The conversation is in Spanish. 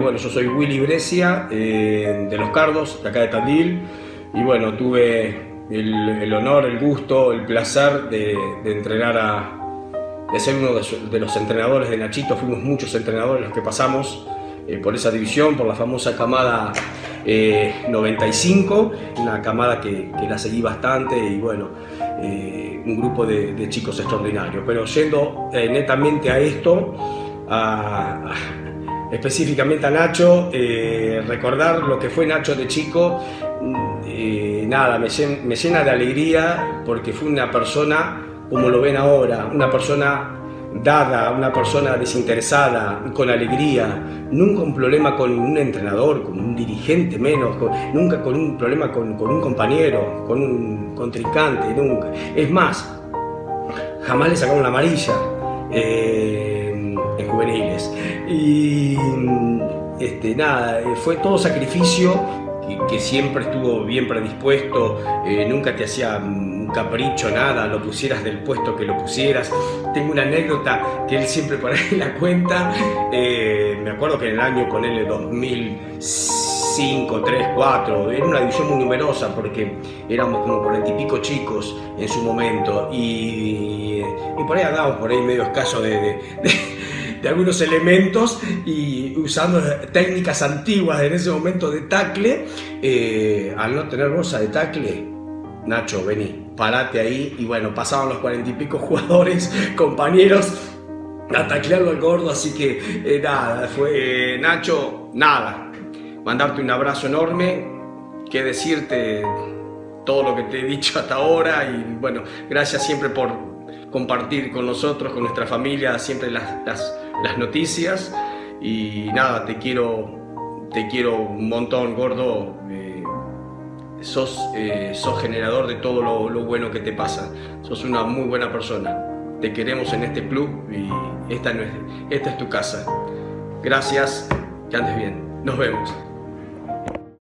Bueno, yo soy Willy Brescia, de Los Cardos, de acá de Tandil, y bueno, tuve el honor, el gusto, el placer de entrenar de ser uno de los entrenadores de Nachito. Fuimos muchos entrenadores los que pasamos por esa división, por la famosa camada 95, una camada que la seguí bastante, y bueno, un grupo de chicos extraordinarios. Pero yendo netamente a esto, específicamente a Nacho, recordar lo que fue Nacho de chico, nada, me llena de alegría, porque fue una persona, como lo ven ahora, una persona dada, una persona desinteresada, con alegría, nunca un problema con un entrenador, con un dirigente menos, nunca con un problema con un compañero, con un contrincante, nunca. Es más, jamás le sacaron la amarilla en juveniles. Y nada, fue todo sacrificio, que siempre estuvo bien predispuesto, nunca te hacía un capricho, nada, lo pusieras del puesto que lo pusieras. Tengo una anécdota que él siempre por ahí la cuenta. Me acuerdo que en el año, ponele 2005, 3, 4, era una división muy numerosa, porque éramos como 40 y pico chicos en su momento, y por ahí andábamos por ahí medio escaso de algunos elementos, y usando técnicas antiguas en ese momento de tackle. Al no tener bolsa de tackle, Nacho, vení, parate ahí, y bueno, pasaban los 40 y pico jugadores, compañeros, a taclearlo al gordo. Así que nada, fue Nacho, nada, mandarte un abrazo enorme, que decirte todo lo que te he dicho hasta ahora, y bueno, gracias siempre por compartir con nosotros, con nuestra familia, siempre las noticias. Y nada, te quiero un montón, gordo. Sos generador de todo lo bueno que te pasa. Sos una muy buena persona. Te queremos en este club, y esta es tu casa. Gracias, que andes bien. Nos vemos.